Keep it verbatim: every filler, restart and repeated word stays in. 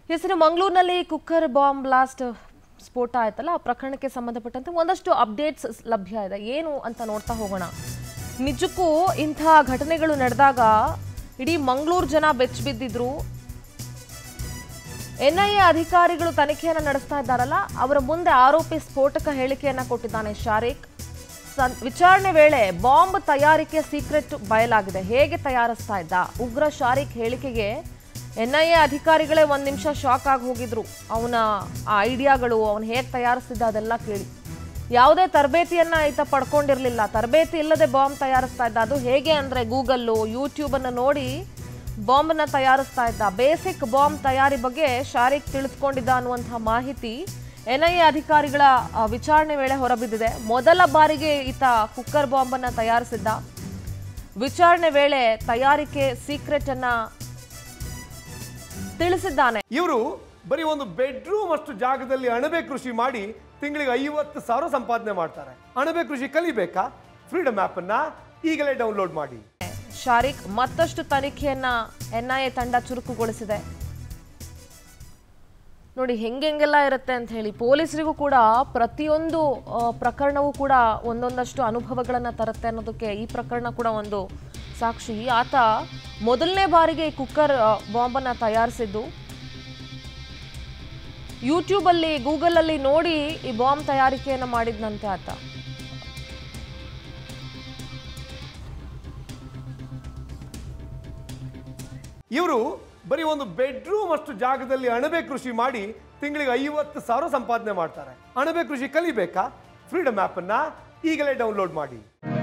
ಹೆಸರು ಮಂಗಳೂರಿನಲ್ಲಿ cooker bomb blast ಸ್ಫೋಟ ಆಯ್ತಲ್ಲ ಆ ಪ್ರಕರಣಕ್ಕೆ ಸಂಬಂಧಪಟ್ಟಂತೆ ಒಂದಷ್ಟು ಅಪ್ಡೇಟ್ಸ್ ಲಭ್ಯ ಇದೆ ಏನು ಅಂತ ನೋಡ್ತಾ ಹೋಗೋಣ ನಿಜಕ್ಕೂ ಇಂಥ ಘಟನೆಗಳು ನಡೆದಾಗ ಇಡೀ ಮಂಗಳೂರು ಜನ ಬೆಚ್ಚ ಬಿದ್ದಿದ್ರು ಎನ್ಐಎ ಅಧಿಕಾರಿಗಳು ತನಿಖೆಯನ್ನು ನಡೆಸ್ತಾ ಇದ್ದಾರಲ್ಲ ಅವರ ಮುಂದೆ ಆರೋಪಿ ಸ್ಫೋಟಕ ಹೇಳಿಕೆಯನ್ನು ಕೊಟ್ಟಿದ್ದಾನೆ ಶರಿಕ್ ವಿಚಾರಣೆ ವೇಳೆ ಬಾಂಬ್ ತಯಾರಿಕೆ ಸೀಕ್ರೆಟ್ ಬಯಲಾಗಿದೆ ಹೇಗೆ ತಯಾರಿಸ್ತಾ ಇದ್ದ ಉಗ್ರ ಶರಿಕ್ ಹೇಳಿಕೆಗೆ ಎನ್ಐಎ ಅಧಿಕಾರಿಗಳೇ ಒಂದು ನಿಮಿಷ ಶಾಕ್ ಆಗಿ ಹೋಗಿದ್ರು ಅವನ ಐಡಿಯಾಗಳು ಅವನು ಹೇಗೆ ತಯಾರಿಸ್ತಿದ್ದ ಅದೆಲ್ಲ ಕೇಳಿ ಯಾವುದೇ ತರಬೇತಿಯನ್ನ ಈತ ಪಡ್ಕೊಂಡಿರಲಿಲ್ಲ ತರಬೇತಿ ಇಲ್ಲದೆ ಬಾಂಬ್ ತಯಾರಿಸ್ತಾ ಇದ್ದ ಅದು ಹೇಗೆ ಅಂದರೆ ಗೂಗಲ್ಲು ಯೂಟ್ಯೂಬನ್ನು ನೋಡಿ ಬಾಂಬನ್ನು ತಯಾರಿಸ್ತಾ ಇದ್ದ ಬೇಸಿಕ್ ಬಾಂಬ್ ತಯಾರಿ ಬಗ್ಗೆ ಶರಿಕ್ ತಿಳಿದುಕೊಂಡಿದ್ದ ಅನ್ನುವಂತಹ ಮಾಹಿತಿ ಎನ್ಐಎ ಅಧಿಕಾರಿಗಳ ವಿಚಾರಣೆ ವೇಳೆ ಹೊರಬಿದ್ದಿದೆ ಮೊದಲ ಬಾರಿಗೆ ಈತ ಕುಕ್ಕರ್ ಬಾಂಬನ್ನು ತಯಾರಿಸಿದ್ದ ವಿಚಾರಣೆ ವೇಳೆ ತಯಾರಿಕೆ ಸೀಕ್ರೆಟ್ ಅನ್ನ ತಿಳಿಸಿದ್ದಾನೆ ಇವರು ಬರೀ ಒಂದು ಬೆಡ್ರೂಮ್ ಅಷ್ಟು ಜಾಗದಲ್ಲಿ ಅಣಬೆ ಕೃಷಿ ಮಾಡಿ ತಿಂಗಳಿಗೆ ಐವತ್ತು ಸಾವಿರ ಸಂಪಾದನೆ ಮಾಡ್ತಾರೆ ಅಣಬೆ ಕೃಷಿ ಕಲಿಬೇಕಾ ಫ್ರೀಡಮ್ ಆಪ್ ಅನ್ನ ಈಗಲೇ ಡೌನ್ಲೋಡ್ ಮಾಡಿ ಶರಿಕ್ ಮತ್ತಷ್ಟು ತನಿಖೆಯನ್ನ ಎನ್ಐಎ ತಂಡ ಚುರುಕುಗೊಳಿಸಿದೆ ನೋಡಿ ಹೆಂಗೆಲ್ಲ ಇರುತ್ತೆ ಅಂತ ಹೇಳಿ ಪೊಲೀಸರಿಗೂ ಕೂಡ ಪ್ರತಿಯೊಂದು ಪ್ರಕರಣವೂ ಕೂಡ ಒಂದೊಂದಷ್ಟು ಅನುಭವಗಳನ್ನು ತರುತ್ತೆ ಅನ್ನೋದಕ್ಕೆ ಈ ಪ್ರಕರಣ ಕೂಡ ಒಂದು ಸಾಕ್ಷಿ ಆತ ಮೊದಲನೇ ಬಾರಿಗೆ ಕುಕ್ಕರ್ ಬಾಂಬನ್ನು ತಯಾರಿಸಿದ್ದು ಯೂಟ್ಯೂಬಲ್ಲಿ ಗೂಗಲಲ್ಲಿ ನೋಡಿ ಈ ಬಾಂಬ್ ತಯಾರಿಕೆಯನ್ನು ಮಾಡಿದ್ನಂತೆ ಆತ ಇವರು ಬರೀ ಒಂದು ಬೆಡ್ರೂಮ್ ಅಷ್ಟು ಜಾಗದಲ್ಲಿ ಅಣಬೆ ಕೃಷಿ ಮಾಡಿ ತಿಂಗಳಿಗೆ ಐವತ್ತು ಸಾವಿರ ಸಂಪಾದನೆ ಮಾಡ್ತಾರೆ ಅಣಬೆ ಕೃಷಿ ಕಲಿಬೇಕಾ ಫ್ರೀಡಮ್ ಆಪ್ ಅನ್ನ ಈಗಲೇ ಡೌನ್ಲೋಡ್ ಮಾಡಿ